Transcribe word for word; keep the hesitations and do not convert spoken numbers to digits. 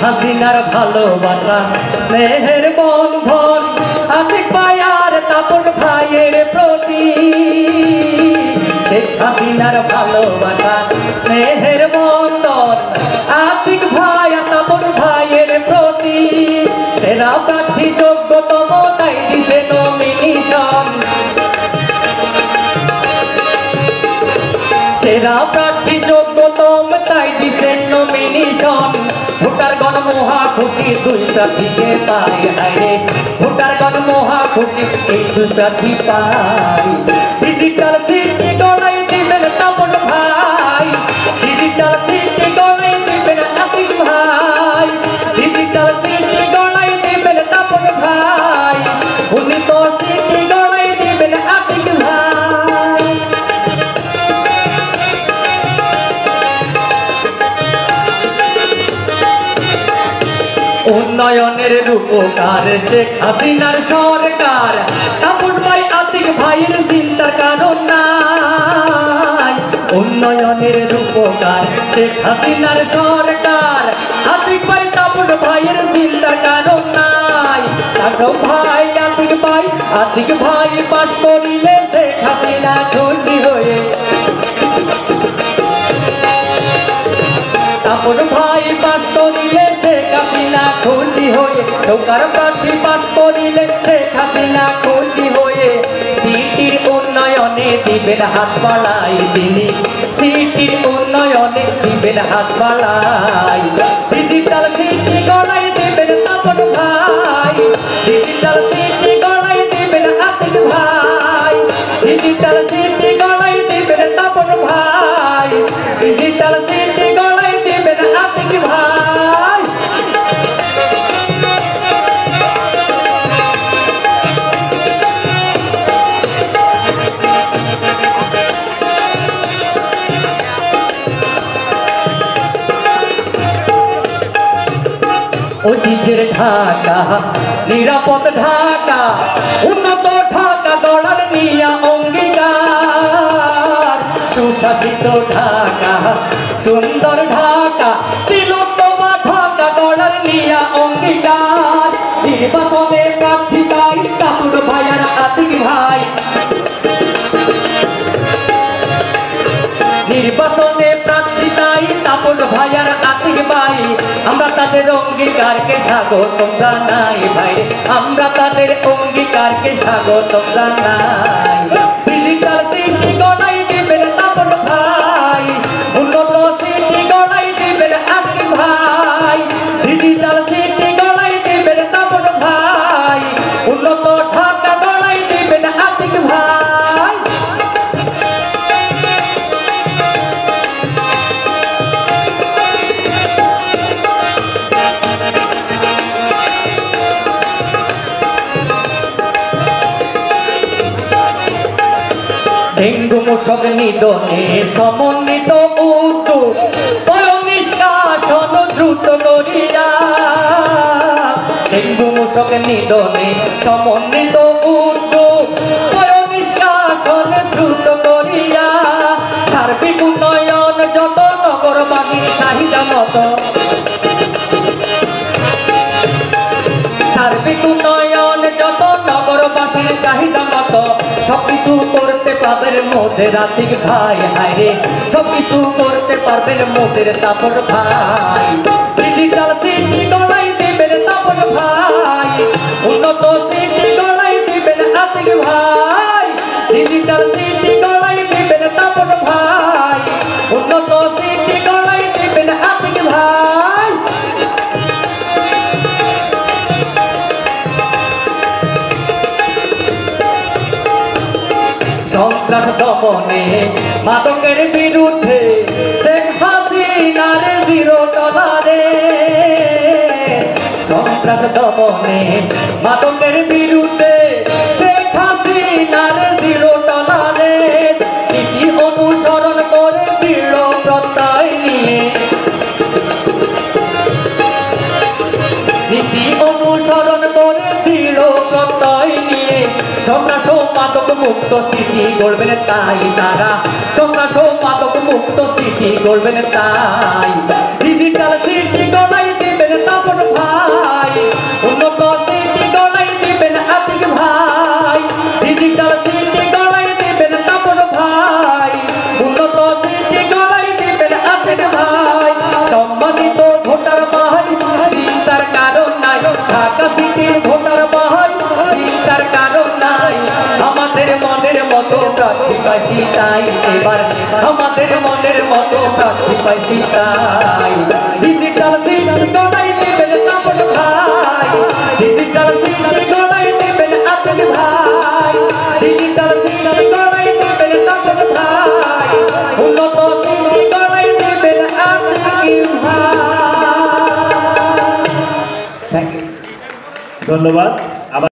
হাসিনার ভালোবাসা স্নেহের বন্ধন আতিক ভাই আর তাপন ভাইয়ের প্রতি শেখ হাসিনার ভালোবাসা স্নেহের বন্ধন আতিক ভাই আর তাপন ভাইয়ের প্রতি সেরা প্রার্থী যোগ্যতম তাই দিছে নমিনেশন সেরা প্রার্থী যোগ্যতম তাই দিছে নমিনেশন ভোটারগণ মহা খুশি দুই প্রার্থীকে পায় হায়রে ভোটারগণ মহা খুশি এই দুই প্রার্থী পায় ডিজিটাল সিটি গড়াই দিবেন তাপন ভাই ডিজিটাল সিটি গড়াই দিবেন আতিক ভাই ডিজিটাল সিটি গড়াই দিবেন তাপন ভাই উন্নীত সিটি গড়াই দিবেন আতিক ভাই উন্নয়নের রূপকার শেখ হাসিনার সরকার তাপন ভাই আতিক ভাইয়ের চিন্তার কারণ নাই উন্নয়নের রূপকার শেখ হাসিনার সরকার আতিক ভাই তাপন ভাইয়ের চিন্তার কারণ নাই তাপন ভাই আতিক ভাই আতিক ভাই পাশ করিলে শেখ হাসিনা খুশি হয়ে তাপন ভাই পাশ করিলে শেখ হাসিনা খুশি হয়ে ঢোকার প্রার্থী পাশ করিলে শেখ হাসিনা খুশি হয়ে সিটির উন্নয়নে দিবেন হাত বাড়াই তিনি সিটির উন্নয়নে দিবেন হাত বাড়াই ডিজিটাল সিটি গড়াই দিবেন তাপন ভাই ডিজিটাল সিটি গড়াই দিবেন আতিক ভাই ডিজিটাল সিটি গড়াই দিবেন তাপন ভাই ডিজিটাল সিটি গড়াই দিবেন আতিক ভাই ঐতিহ্যের ঢাকা নিরাপদ ঢাকা উন্নত ঢাকা গড়ার নিয়া অঙ্গীকার সুশাসিত ঢাকা সুন্দর ঢাকা তিলোত্তমা ঢাকা গড়ার নিয়া অঙ্গীকার নির্বাচনে প্রার্থী তাই তাপন ভাই আর আতিক ভাই নির্বাচনে প্রার্থী তাই তাপন ভাই আর আতিক ভাই আমরা তাদের অঙ্গীকারকে স্বাগতম জানাই ভাই আমরা তাদের অঙ্গীকারকে স্বাগতম জানাই ডিজিটাল সিটি গড়াই দিবেন তাপন ভাই উন্নত সিটি গড়াই দিবেন আতিক ভাই ডিজিটাল সিটি গড়াই দিবেন তাপন ভাই উন্নত ঢাকা গড়াই দিবেন আতিক ভাই ডেঙ্গু মশক নিধনে সমন্বিত উদ্যোগ নিষ্কাশন দ্রুত করিয়া ডেঙ্গু মশক নিধনে সমন্বিত উদ্যোগ নিষ্কাশন দ্রুত করিয়া সার্বিক উন্নয়ন যত নগরবাসীর চাহিদা মতো সার্বিক উন্নয়ন যত নগরবাসীর চাহিদা মতো সবকিছু করতে পারবেন মোদের আতিক ভাই হায়রে সবকিছু করতে পারবেন মোদের তাপন ভাই ডিজিটাল সিটি গড়াই দিবেন তাপন ভাই উন্নত সিটি গড়াই দিবেন আতিক ভাই ডিজিটাল সিটি গড়াই দিবেন তাপন ভাই উন্নত সিটি গড়াই দিবেন আতিক ভাই সন্ত্রাস দমনে মাদকের বিরুদ্ধে শেখ হাসিনার জিরো টলারে সন্ত্রাস দমনে মাদকের বিরুদ্ধে শেখ হাসিনার জিরো টলারে নীতি অনুসরণ করে দৃঢ় প্রত্যয় নিয়ে নীতি অনুসরণ করে দৃঢ় প্রত্যয় নিয়ে সন্ত্রাস মাদক মুক্ত সিটি গড়বেন তাই তারা সন্ত্রাস মাদক মুক্ত সিটি গড়বেন তাই ডিজিটাল সিটি গড়াই দিবেন নাই আমাদের মনের মতো প্রার্থী পাইছি তাই এবার আমাদের মনের মতো প্রার্থী পাইছি তাই ডিজিটাল সিট গড়াই দিবেন তাপস ভাই ডিজিটাল সিট গড়াই দিবেন আপন ভাই ডিজিটাল সিট গড়াই দিবেন তাপস ভাই উন্নত সিট গড়াই দিবেন আপন ভাই। থ্যাংক ইউ, ধন্যবাদ।